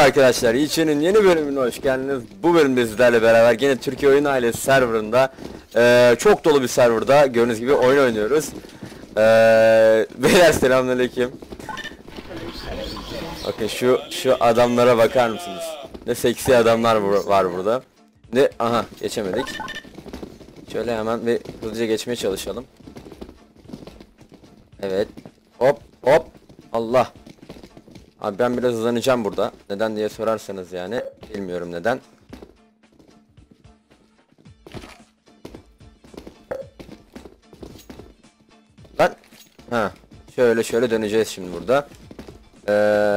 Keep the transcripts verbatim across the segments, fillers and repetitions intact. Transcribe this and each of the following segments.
arkadaşlar, İçinin yeni bölümüne hoş geldiniz. Bu bölümde sizlerle beraber yine Türkiye Oyun Ailesi serverında e, çok dolu bir serverda gördüğünüz gibi oyun oynuyoruz. E, beyler selamünaleyküm. Bakın şu şu adamlara bakar mısınız? Ne seksi adamlar var burada. Ne aha geçemedik. Şöyle hemen bir hızlıca geçmeye çalışalım. Evet. Hop hop. Allah. Abi ben biraz hızlanacağım burada. Neden diye sorarsanız yani bilmiyorum neden. Ben ha şöyle şöyle döneceğiz şimdi burada. Ee,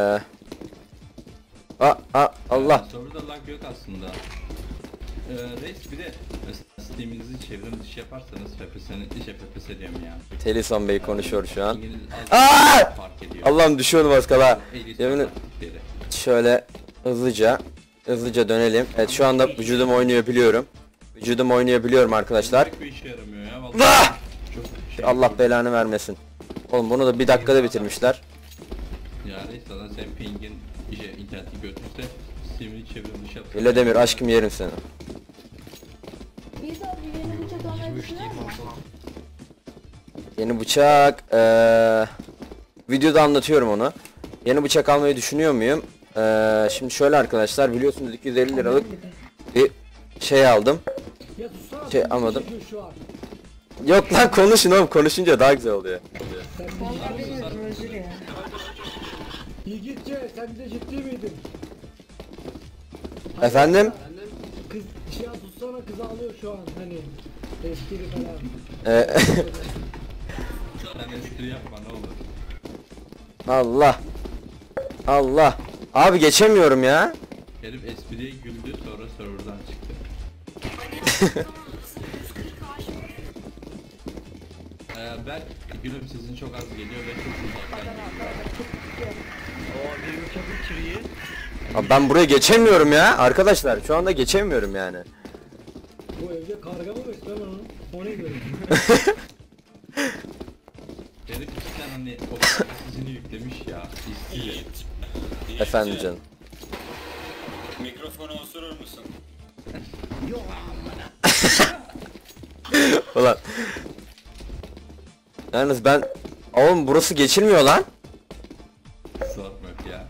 a, a, Allah. Server'da lag yok aslında. Ee, reis bir de mesela Steam'inizi çevrim dışı yaparsanız F P S'nin işe F P S diyorum ya. Telison Bey konuşuyor şu an. İngiliz Aa! fark ediyor. Allah'ım düşüyordum az kala. Yemin taktikleri. şöyle hızlıca hızlıca dönelim. Evet şu anda vücudum oynayabiliyorum. Vücudum oynayabiliyorum arkadaşlar. Pek bir işe yaramıyor ya vallahi. Ah! Çok şey Allah belanı vermesin. Oğlum bunu da bir dakikada bitirmişler. Ya reis sana sen pingin işe interneti götürse Steam'ini çevrim dışı yapsa. Öyle Demir aşkım yerim seni. Biz abi yeni bıçak almayı düşünüyor musun? Yeni bıçak ee, videoda anlatıyorum onu. Yeni bıçak almayı düşünüyor muyum? Ee, şimdi şöyle arkadaşlar biliyorsunuz iki yüz elli liralık bir şey aldım. Şey almadım. Yok lan konuşun oğlum, konuşunca daha güzel oluyor. Vallahi bilmiyorum özür ya. Yiğitçe sen de ciddi miydin? Efendim? Kız şey ya tutsana, kız ağlıyor şu an hani. Espri falan. Ee, Sen espri yapma ne olur. Allah. Allah. Abi geçemiyorum ya. Herif espriye güldü sonra serverdan çıktı. ee, ben gülüm sizin çok az geliyor ve çok uzaktan geliyor. Abi ben buraya geçemiyorum ya. Arkadaşlar şu anda geçemiyorum yani. Bu evde karga mı besliyor lan onu? O ne böyle? Herif cidden hani o sizini yüklemiş ya. İstiyor. Efendim canım. Mikrofonu osurur musun? Ulan. Yalnız ben... Oğlum burası geçilmiyor lan. Sormak ya.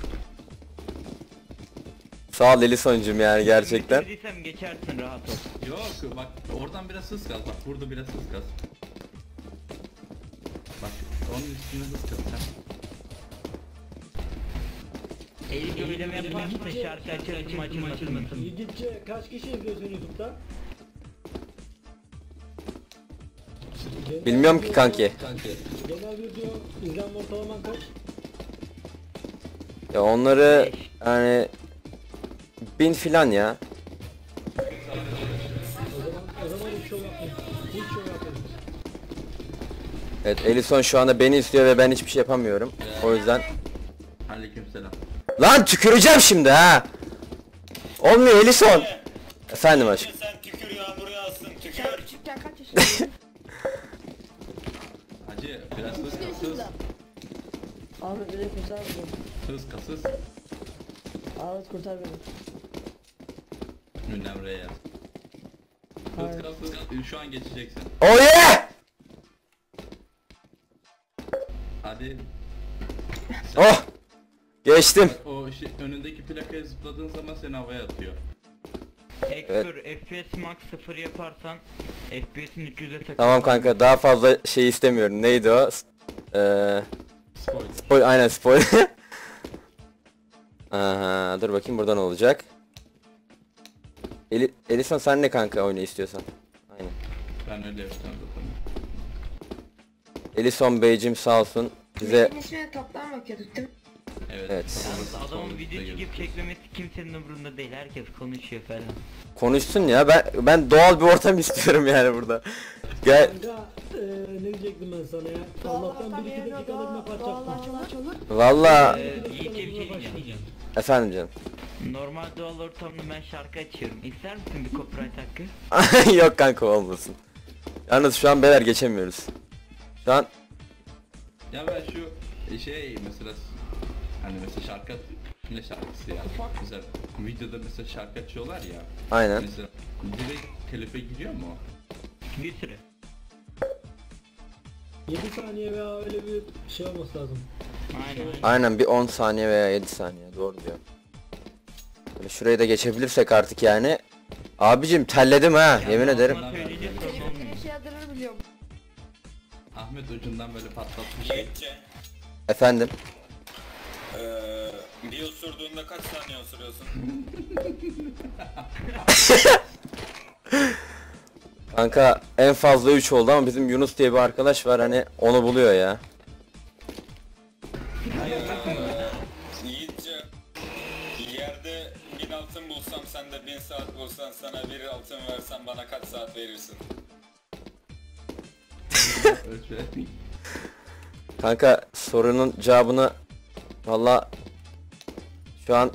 Sağ ol Elison'cum yani gerçekten. Bitirsem geçersin rahat ol. Yok bak oradan biraz hız kaz, bak burada biraz hız kaz. Bak onun üstüne hız kaz sen. El gömüleme yaparsın şarkı açarsın açılmasın. Yiğitçe kaç kişi izliyorsun YouTube'da? Genel Bilmiyorum ki video- kanki. Kanka Genel video izlenme ortalaman kaç? Ya onları yani... Bin filan ya. O zaman o zaman hiç show yapmayın. Hiç show yapmayın. Evet Elison şu anda beni istiyor ve ben hiçbir şey yapamıyorum. O yüzden... aleykümselam. Lan tüküreceğim şimdi ha. Olmuyor Elison. Efendim aşkım. Sen tükür yağmur yağsın tükür. Sen küçükken kaç yaşındaydın? Hacı biraz hız Kaç kas hız. yaşında? Ahmet beni kurtar beni. Hız kas hız. Ahmet kurtar beni. Ünlem re yaz. Hız kas hız. Şu an geçeceksin. Oh yeah! Hadi. Oh! Geçtim. O şey, önündeki plakaya zıpladığın zaman seni havaya atıyor. Ekspür F P S max sıfır yaparsan F P S'in üç yüze takılır. Tamam kanka daha fazla şey istemiyorum. Neydi o? Eee... Spoil. Spoil, aynen spoil. Aha, dur bakayım burada ne olacak. Eli, Elison sen ne kanka oyunu istiyorsan. Aynen. Ben öyle yapacağım zaten. Elison Beyciğim sağ olsun bize Senin ismine toptan bakıyorduk değil mi? Evet. Evet. Orası Adamın son video üstte çekip gözüküyor. çekmemesi kimsenin umurunda değil. Herkes konuşuyor falan. konuşsun ya. Ben ben doğal bir ortam istiyorum yani burada. Gel. Kanka eee ne diyecektim ben sana ya? Allah'tan bir iki dakikalığına parçaktım. Valla Ee, Yiğit'e bir şey diyeceğim. efendim canım. Normal doğal ortamda ben şarkı açıyorum. İster misin bir copyright hakkı? Yok kanka olmasın. Yalnız şu an beyler geçemiyoruz. Şu an Ya ben şu şey mesela hani mesela şarkı Ne şarkısı ya? Mesela videoda mesela şarkı açıyorlar ya. Aynen. Mesela direkt telife giriyor mu? Bir süre. yedi saniye veya öyle bir şey olması lazım. Aynen. Aynen bir on saniye veya yedi saniye, doğru diyor. Böyle şurayı da geçebilirsek artık yani. Abicim terledim ha, yemin ederim. Ama söyleyince sorun olmuyor. Telefonu şey yadırır biliyorum. Ahmet ucundan böyle patlatmış şey. Yiğitçe. Efendim. Eee bir osurduğunda kaç saniye osuruyorsun? Kanka en fazla üç oldu ama bizim Yunus diye bir arkadaş var, hani onu buluyor ya. Yiğitçe. Yerde bin altın bulsam sen de bin saat bulsan sana bir altın versen bana kaç saat verirsin? Ölçü. Kanka sorunun cevabını valla şu an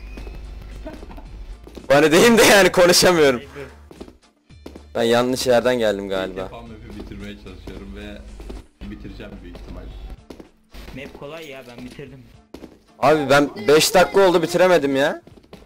bana deyim de yani konuşamıyorum. Ben yanlış yerden geldim İlk galiba. defa map'i bitirmeye çalışıyorum ve bitireceğim büyük ihtimal. Map kolay ya, ben bitirdim. Abi ben beş dakika oldu bitiremedim ya.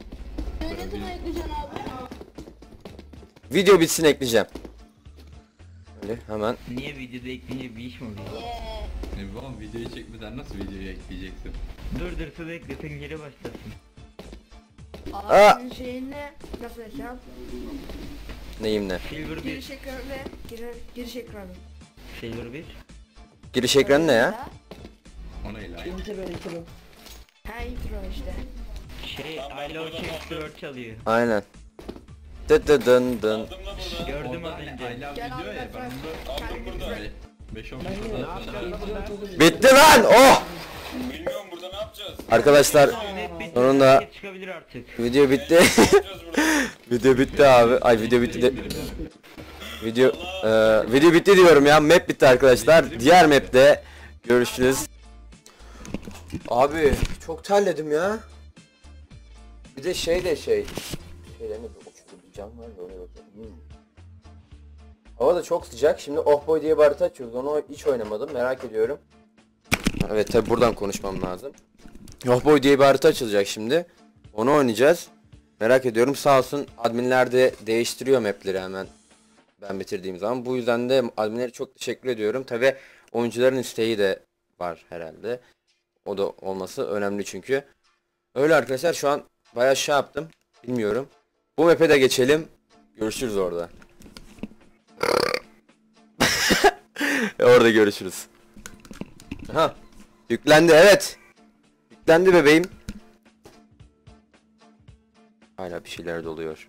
Video bitsin ekleyeceğim. Öyle hemen. Niye videoda ekleyince bir iş mi oluyor? Ne bu oğlum, videoyu çekmeden nasıl videoyu ekleyeceksin? Dur dur siz eklesin, geri başlasın. Abinin şeyini nasıl desem? Neyim ne? Silver bir. Giriş ekranı ve gir, giriş ekranı. Silver bir. Giriş ekranı ne ya? Ona ilahi. Intro intro. Ha intro işte. Şey, I love Shakespeare çalıyor. Aynen. Dı dı dın dın. Aldım la burada. Gördüm Orada az hani önce. I love Gel video abi, ya, ben bırak. bunu Aldım burada. beş on dakika sonra. Bitti lan, oh! Bilmiyorum burada ne yapacağız? Arkadaşlar Net bitti, sonunda herkes çıkabilir artık. video bitti. Ne yapacağız burada? Video bitti abi. Ay video bitti de. Video eee video bitti diyorum ya. Map bitti arkadaşlar. Diğer map'te görüşürüz. Abi çok terledim ya. Bir de şey de şey. Şeylerine bir uçtu bir cam var da oraya bakalım. Hmm. Hava da çok sıcak. Şimdi Oh Boy diye bir harita açıyoruz. Onu hiç oynamadım. Merak ediyorum. Evet tabi buradan konuşmam lazım. Oh Boy diye bir harita açılacak şimdi. Onu oynayacağız. Merak ediyorum. Sağ olsun adminler de değiştiriyor mapleri hemen ben bitirdiğim zaman. Bu yüzden de adminlere çok teşekkür ediyorum. Tabi oyuncuların isteği de var herhalde. O da olması önemli çünkü. Öyle arkadaşlar, şu an bayağı şey yaptım. Bilmiyorum. Bu map'e de geçelim. Görüşürüz orada. Orada görüşürüz. Aha. Yüklendi, evet. Yüklendi bebeğim. Hala bir şeyler doluyor.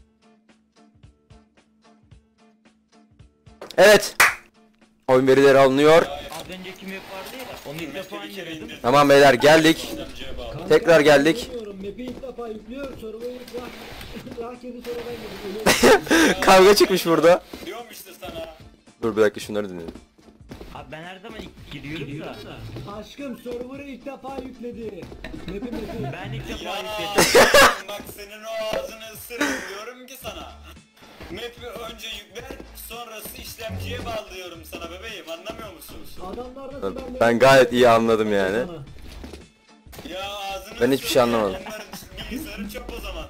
Evet. Oyun verileri alınıyor. Az önceki map vardı ya, onu ilk defa inceledim. Tamam beyler, geldik. İşlemciye bağlı. Kanka, Tekrar geldik. bilmiyorum, map'i ilk defa yüklüyor. Server'ı rak rak yedi sonra ben gidiyorum. Kavga çıkmış burada. Diyorum işte sana. Dur bir dakika, şunları dinleyelim. Abi ben her zaman ilk giriyorum da. Aşkım server'ı ilk defa yükledi. Map'i map'i. Ben ilk defa Ya yükledim. bak senin o ağzını ısırırım diyorum ki sana. Map'i önce yükler, sonrası işlemciye bağlıyorum sana bebeğim, anlamıyor musunuz? Adamlar da Süper Ben gayet iyi anladım yani. Ya ağzını Ben hiçbir şey ısırırım, anlamadım. Onların bilgisayarı çöp o zaman.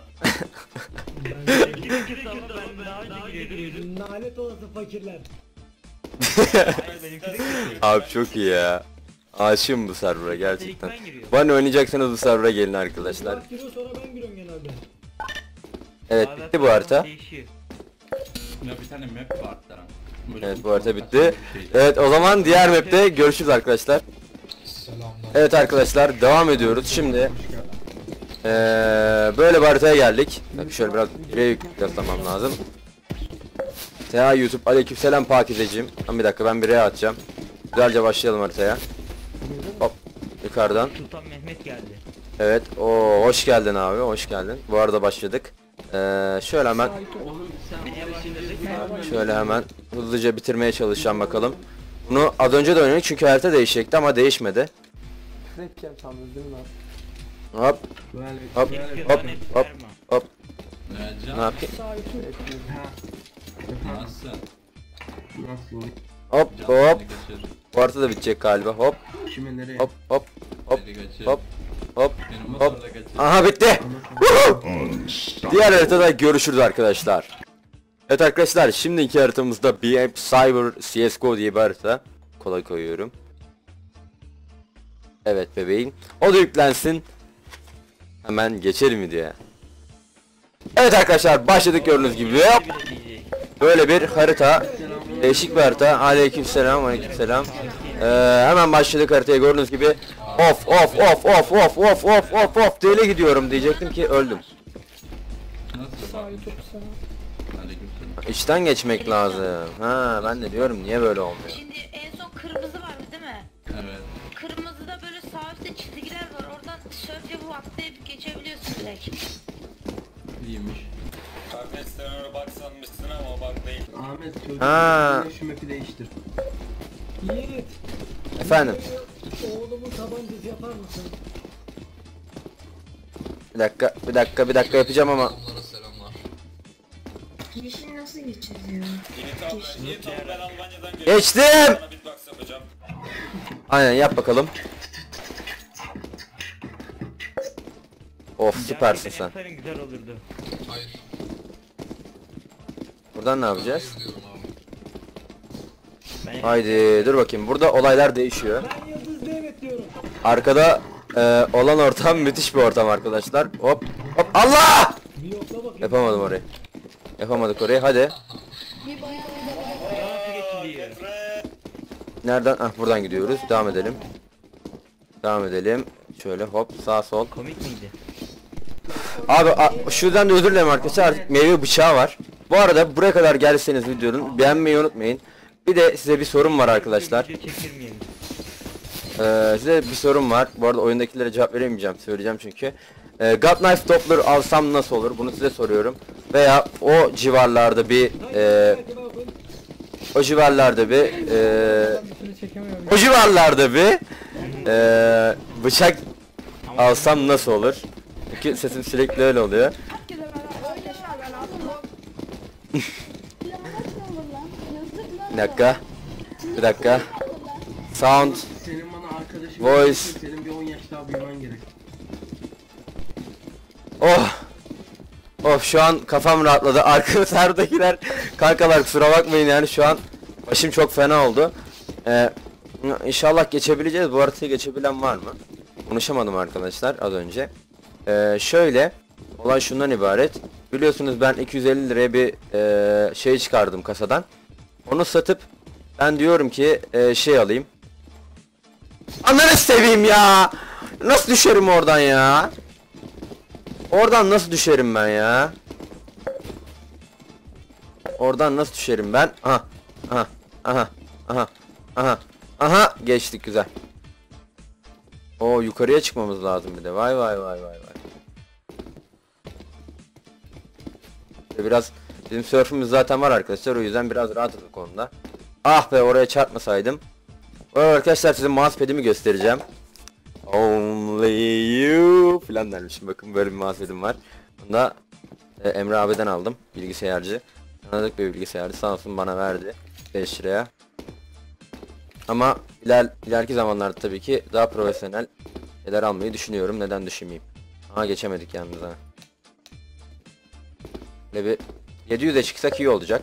İki kısa ama ben daha önce giriyordum. Lanet olası fakirler. Hayır benimki de giriyordum. Abi çok iyi ya. Aşığım bu server'a İlk gerçekten. ben giriyorum. Bana oynayacaksanız bu server'a gelin arkadaşlar. Bak giriyor sonra ben giriyorum genelde. Evet Bazen bitti bu harita. değişiyor. Ya bir tane map var daha. Böyle Evet bu uzun harita saçma bitti. bir şeydi. Evet o zaman diğer map'te görüşürüz arkadaşlar. Evet arkadaşlar devam ediyoruz şimdi. Ee, böyle bir haritaya geldik. Tabii şöyle biraz buraya yüklemem lazım. Seha YouTube, aleykümselam Pakizeciğim. Bir dakika ben bir re atacağım. Güzelce başlayalım haritaya. Hop yukarıdan. Sultan Mehmet geldi. Evet o hoş geldin abi, hoş geldin. Bu arada başladık. Ee, şöyle hemen Neye başladık? şöyle hemen hızlıca bitirmeye çalışacağım bakalım. Bunu az önce de oynadık çünkü harita değişecekti ama değişmedi. Hop hop hop hop hop. Ee, Ne Can, yapayım? nasılsın? Hop Can, hop. seni kaçır. Bu harita da bitecek galiba. Hop hop hop hop Seni kaçır. hop hop Benim hop. motorla kaçıyor. Aha bitti. Woohoo! Diğer haritada görüşürüz arkadaşlar. Evet arkadaşlar, şimdiki haritamızda B M Cyber C S G O diye bir harita. Kolay koyuyorum. Evet bebeğim. O da yüklensin. Hemen geçelim mi diye. Evet arkadaşlar, başladık gördüğünüz gibi. Hop! Böyle bir harita. Değişik bir harita. Aleykümselam, aleykümselam. Ee, hemen başladık haritaya gördüğünüz gibi. Of of of of of of of of of deli gidiyorum diyecektim ki öldüm. Nasıl bak? Aleykümselam. İçten geçmek lazım. Ha, ben de diyorum niye böyle olmuyor. Şimdi en son kırmızı vardı değil mi? Evet. Kırmızıda böyle sağ üstte çizgiler var. Oradan sörf yapıp atlayıp geçebiliyorsun direkt. İyiymiş. Kardeş sen ona bak sanmışsın ama o bak değil. Ahmet çocuk Ha. şu map'i değiştir. Yiğit. Efendim. Oğlumun tabancası yapar mısın? Bir dakika, bir dakika, bir dakika yapacağım ama. Yeşil nasıl geçeceğiz ya? Yiğit abi, Yiğit abi ben Almanya'dan geliyorum. Geçtim. Sana beatbox yapacağım. Aynen yap bakalım. Of süpersin sen. Gerçekten güzel olurdu. Buradan ne yapacağız? Ben Haydi dur bakayım. Burada olaylar değişiyor. Ben yıldızlı evet diyorum. Arkada e, olan ortam müthiş bir ortam arkadaşlar. Hop hop Allah! Bir yokla bakayım. Yapamadım orayı. Yapamadık orayı. Hadi. nasıl geçiliyor? Nereden? Ah buradan gidiyoruz. Devam edelim. Devam edelim. Şöyle hop sağ sol. Komik miydi? Abi a, şuradan da özür dilerim arkadaşlar, artık meyve bıçağı var. Bu arada buraya kadar gelseniz videonun beğenmeyi unutmayın. Bir de size bir sorum var arkadaşlar. Video çektirmeyelim. Ee, size bir sorum var. Bu arada oyundakilere cevap veremeyeceğim, söyleyeceğim çünkü. Ee, God Knife Doppler alsam nasıl olur? Bunu size soruyorum. Veya o civarlarda bir e, o civarlarda bir e, o civarlarda bir e, bıçak alsam nasıl olur? Çünkü sesim sürekli öyle oluyor. Herkese merhaba arkadaşlar, ben Abdullah. Bir dakika. Bir dakika. Sound. Senin bana arkadaşın Voice. için senin bir on yaş daha büyümen gerek. Oh. Of şu an kafam rahatladı. Arkamızdakiler kankalar kusura bakmayın yani şu an başım çok fena oldu. Ee, inşallah geçebileceğiz. Bu haritayı geçebilen var mı? Konuşamadım arkadaşlar az önce. Ee, şöyle olay şundan ibaret. Biliyorsunuz ben iki yüz elli liraya bir e, şey çıkardım kasadan. Onu satıp ben diyorum ki e, şey alayım. Ananı seveyim ya. Nasıl düşerim oradan ya? Oradan nasıl düşerim ben ya? Oradan nasıl düşerim ben? Aha. Aha. Aha. Aha. Aha. Aha. Geçtik güzel. O yukarıya çıkmamız lazım bir de. Vay vay vay vay vay. Biraz bizim sörfümüz zaten var arkadaşlar. O yüzden biraz rahatız bu konuda. Ah be oraya çarpmasaydım. O arkadaşlar size mousepad'imi göstereceğim. Only you falan dermişim. Bakın böyle bir mousepad'im var. Bunu da e, Emre abiden aldım. Bilgisayarcı. Tanıdık bir bilgisayarcı. Sağ olsun bana verdi. beş liraya. Ama iler, ileriki zamanlarda tabii ki daha profesyonel şeyler almayı düşünüyorum. Neden düşünmeyeyim? Aha geçemedik yalnız ha. Böyle bir yedi yüze çıksak iyi olacak.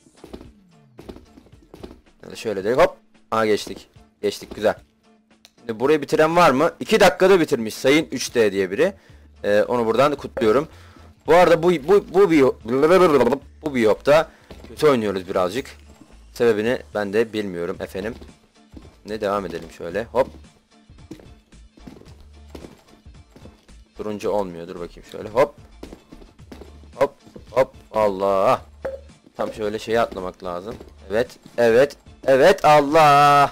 Yani şöyle de hop. Aha geçtik. Geçtik güzel. Şimdi burayı bitiren var mı? iki dakikada bitirmiş Sayın üç D diye biri. Ee, onu buradan da kutluyorum. Bu arada bu bu bu bir bu bir yopta kötü oynuyoruz birazcık. Sebebini ben de bilmiyorum efendim. Ne devam edelim şöyle. Hop. Turuncu olmuyor. Dur bakayım şöyle. Hop. Hop. Hop. Allah. Tam şöyle şeye atlamak lazım. Evet. Evet. Evet. Allah.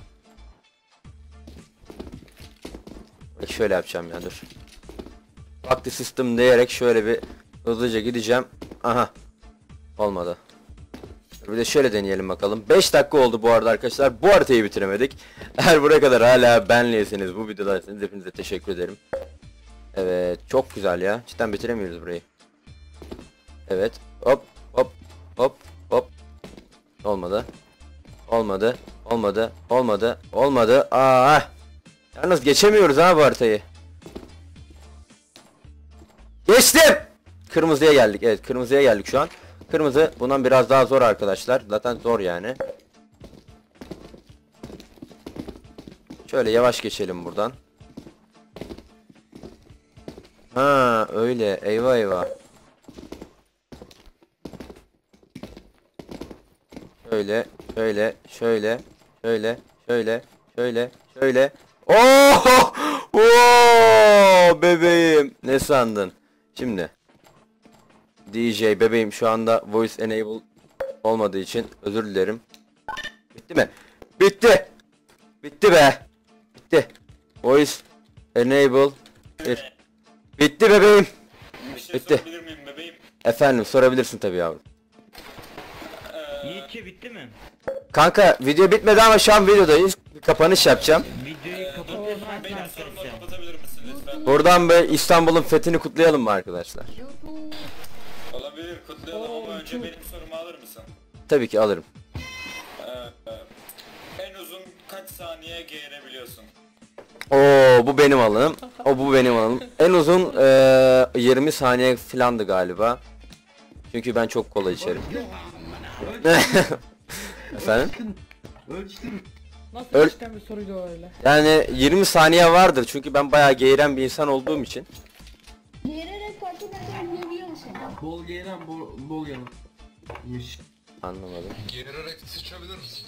Bak şöyle yapacağım ya dur. Fuck the system diyerek şöyle bir hızlıca gideceğim. Aha. Olmadı. Bir de şöyle deneyelim bakalım. beş dakika oldu bu arada arkadaşlar. Bu haritayı bitiremedik. Eğer buraya kadar hala benliyseniz bu videodaysanız hepinize teşekkür ederim. Evet çok güzel ya. Cidden bitiremiyoruz burayı. Evet. Hop hop hop hop. Olmadı. Olmadı. Olmadı. Olmadı. Olmadı. Aa. Yalnız geçemiyoruz ha bu haritayı. Geçtim. Kırmızıya geldik. Evet, kırmızıya geldik şu an. Kırmızı bundan biraz daha zor arkadaşlar. Zaten zor yani. Şöyle yavaş geçelim buradan. Ha öyle. Eyvah eyvah. Şöyle, şöyle, şöyle, şöyle, şöyle, şöyle, şöyle. Oh! Oo! Bebeğim. Ne sandın? Şimdi. D J bebeğim şu anda voice enable olmadığı için özür dilerim. Bitti mi? Bitti. Bitti be. Bitti. Voice enable. Bir. Bitti bebeğim. Bir şey Bitti. sorabilir miyim bebeğim? Efendim sorabilirsin tabii yavrum. Yiğitçi bitti mi? Kanka video bitmedi ama şu an videodayız. Bir kapanış yapacağım. Videoyu kapatırsan Benim sen sorumu keseceğim. kapatabilir misin lütfen? Buradan böyle İstanbul'un fethini kutlayalım mı arkadaşlar? Olabilir, kutlayalım ama önce benim sorumu alır mısın? Tabii ki alırım. Ee, en uzun kaç saniye geğirebiliyorsun? Oo bu benim alanım. O bu benim alanım. En uzun eee, yirmi saniye filandı galiba. Çünkü ben çok kola içerim. Efendim? Ölçtün. Nasıl Öl- işten bir soruydu o öyle? Yani yirmi saniye vardır çünkü ben bayağı geğiren bir insan olduğum için. Yererek fark edersen yiyebiliyor musun? Bol gelen bol, bol yalan. Miş. Anlamadım. Geğirerek sıçabilir misin?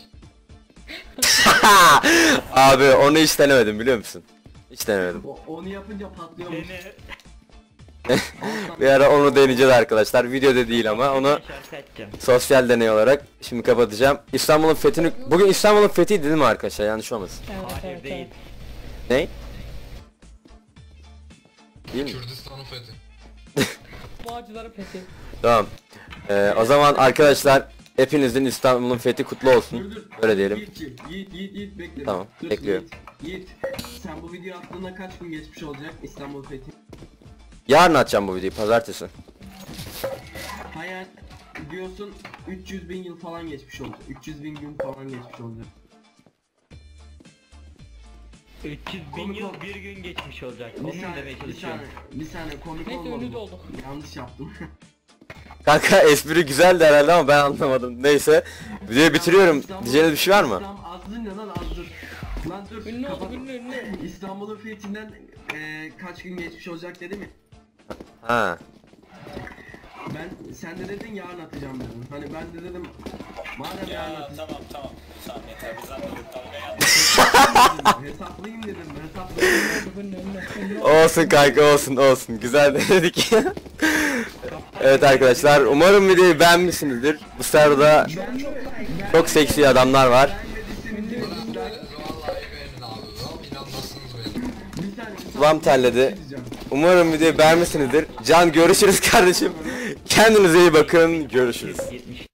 Abi onu hiç denemedim biliyor musun? Hiç denemedim. O, onu yapınca patlıyormuş. Seni Bir ara onu deneyeceğiz arkadaşlar. Videoda değil ama onu şarkı açacağım. sosyal deney olarak şimdi kapatacağım. İstanbul'un fethini... Bugün İstanbul'un fethi değil mi arkadaşlar? Yanlış olmasın. Evet Hayır evet değil. evet. Ne? Değil mi? Kürdistan'ın fethi. Bağcıların fethi. Tamam. Ee, o zaman arkadaşlar hepinizin İstanbul'un fethi kutlu olsun. Dur dur. Öyle diyelim. Yiğit, Yiğit, Yiğit, Yiğit bekle. Tamam, Dur, bekliyorum. Yiğit, Yiğit, sen bu video attığında kaç gün geçmiş olacak İstanbul fethi? Yarın atacağım bu videoyu pazartesi. Hayal diyorsun üç yüz bin yıl falan geçmiş olacak. üç yüz bin gün falan geçmiş olacak. üç yüz bin Komik yıl ol- bir gün geçmiş olacak. Bir Onu mu saniye, demeye bir çalışıyorum? saniye, bir saniye komik Neyse, olmadı. ünlü bu. olduk. Yanlış yaptım. Kanka espri güzeldi herhalde ama ben anlamadım. Neyse. Videoyu bitiriyorum. İstanbul- Diyeceğiniz bir şey var mı? İstanbul azdır ne lan azdır. Lan dur. Ünlü olduk kapat. ünlü ünlü. İstanbul'un fethinden eee kaç gün geçmiş olacak dedi mi? Ha. Ben sen de dedin yarın atacağım dedim. Hani ben de dedim madem yarın Ya atacağım. tamam tamam. Tamam yeter biz anladık dalga yandık. Hesaplayayım dedim. Hesaplayayım. Ünlü ünlü ünlü. Olsun kanka olsun olsun. Güzel dedik. Evet arkadaşlar umarım videoyu beğenmişsinizdir. Bu sırada çok seksi adamlar var. Vallahi beğenin abi. Vallahi inanmazsınız benim. Bir saniye. Kulağım terledi. diyeceğim. Umarım videoyu beğenmişsinizdir. Can görüşürüz kardeşim. Kendinize iyi bakın. Görüşürüz. yetmiş